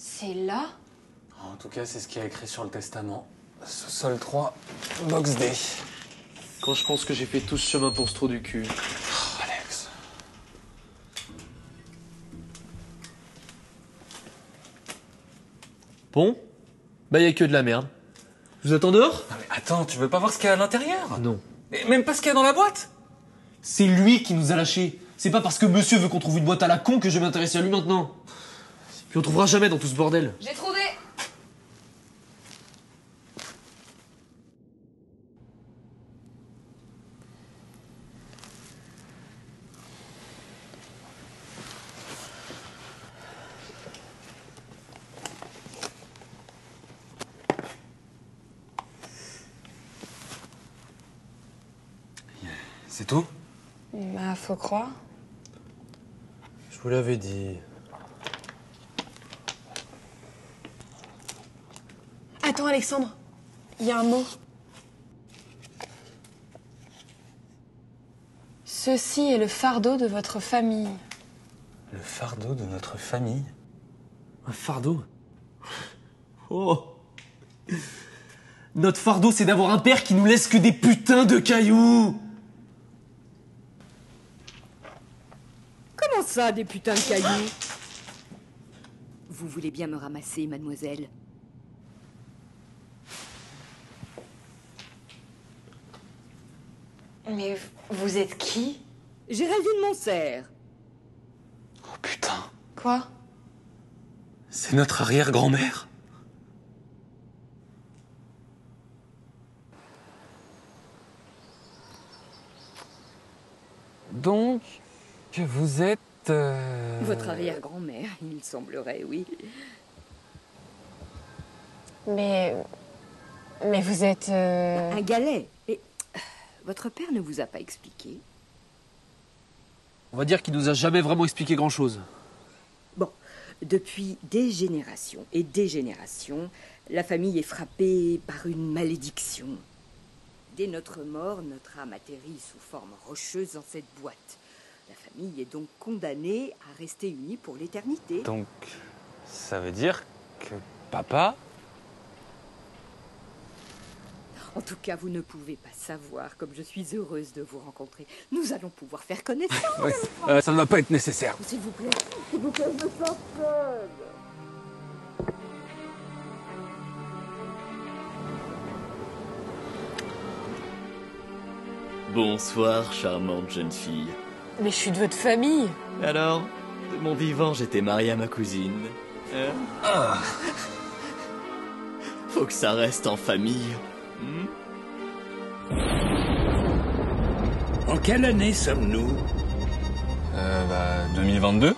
C'est là? En tout cas, c'est ce qui est écrit sur le testament. Sous-sol 3, box D. Quand je pense que j'ai fait tout ce chemin pour ce trou du cul. Oh, Alex. Bon, bah y a que de la merde. Vous êtes en dehors? Non mais attends, tu veux pas voir ce qu'il y a à l'intérieur? Non. Mais même pas ce qu'il y a dans la boîte? C'est lui qui nous a lâchés. C'est pas parce que monsieur veut qu'on trouve une boîte à la con que je vais m'intéresser à lui maintenant. Puis on trouvera jamais dans tout ce bordel. J'ai trouvé! C'est tout? Bah, faut croire. Je vous l'avais dit. Attends, Alexandre. Il y a un mot. Ceci est le fardeau de votre famille. Le fardeau de notre famille? Un fardeau? Oh! Notre fardeau, c'est d'avoir un père qui nous laisse que des putains de cailloux! Comment ça, des putains de cailloux? Vous voulez bien me ramasser, mademoiselle? Mais vous êtes qui? Géraldine Montserre. Oh putain, Quoi? c'est notre arrière-grand-mère. Donc, vous êtes... Votre arrière-grand-mère, il semblerait, oui. Mais vous êtes... Un galet. Et votre père ne vous a pas expliqué? On va dire qu'il nous a jamais vraiment expliqué grand-chose. Bon, depuis des générations et des générations, la famille est frappée par une malédiction. Dès notre mort, notre âme atterrit sous forme rocheuse dans cette boîte. La famille est donc condamnée à rester unie pour l'éternité. Donc, ça veut dire que papa... En tout cas, vous ne pouvez pas savoir comme je suis heureuse de vous rencontrer. Nous allons pouvoir faire connaissance. Ouais, ça ne va pas être nécessaire. S'il vous plaît, je me sens seule. Bonsoir, charmante jeune fille. Mais je suis de votre famille. Alors, de mon vivant, j'étais marié à ma cousine. Hein? Faut que ça reste en famille. En quelle année sommes-nous? 2022.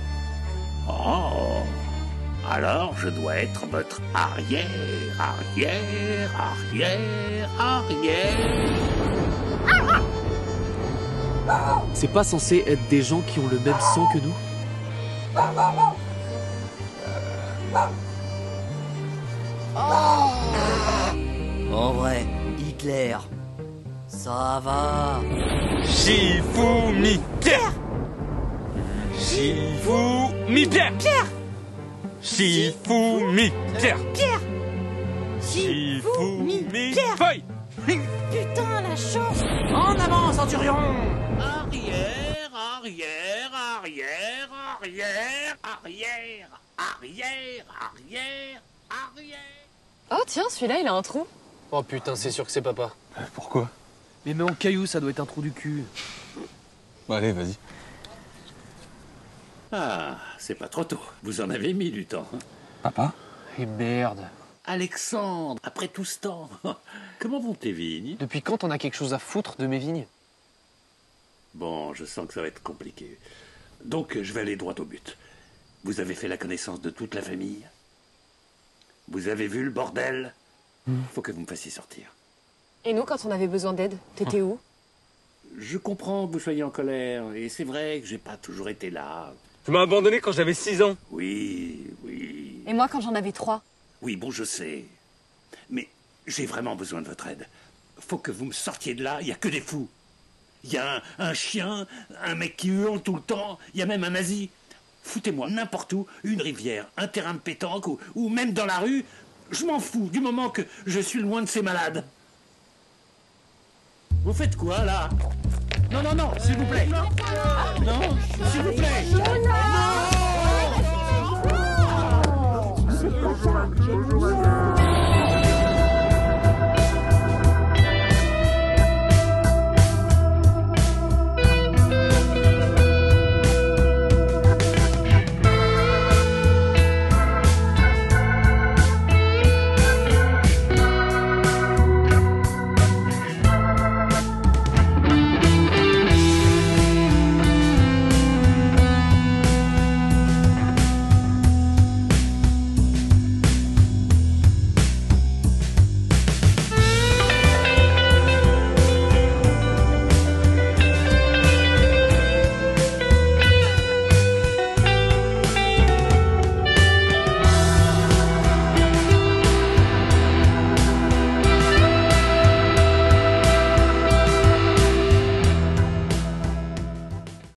Oh, alors je dois être votre arrière. C'est pas censé être des gens qui ont le même sang que nous? En vrai, Hitler, ça va. Shifumi Pierre. Shifumi Pierre. Shifumi Pierre. Shifumi Feuille. Putain, la chance! En avant, centurion! Arrière. Oh tiens, celui-là, il a un trou. Oh putain, c'est sûr que c'est papa. Pourquoi? Mais même en caillou, ça doit être un trou du cul. Bon, allez, vas-y. Ah, c'est pas trop tôt. Vous en avez mis du temps. Hein. Papa? Et merde. Alexandre, après tout ce temps, comment vont tes vignes? Depuis quand on a quelque chose à foutre de mes vignes? Bon, je sens que ça va être compliqué. Donc, je vais aller droit au but. Vous avez fait la connaissance de toute la famille? Vous avez vu le bordel? Faut que vous me fassiez sortir. Et nous, quand on avait besoin d'aide, t'étais où? Je comprends que vous soyez en colère, et c'est vrai que j'ai pas toujours été là. Tu m'as abandonné quand j'avais 6 ans. Oui. Et moi, quand j'en avais 3. Oui, bon, je sais. Mais j'ai vraiment besoin de votre aide. Faut que vous me sortiez de là, il y a que des fous. Il y a un chien, un mec qui hurle tout le temps, il y a même un nazi. Foutez-moi n'importe où, une rivière, un terrain de pétanque ou même dans la rue. Je m'en fous du moment que je suis loin de ces malades. Vous faites quoi là? Non, non, non, s'il vous plaît. Non, s'il vous plaît. Non.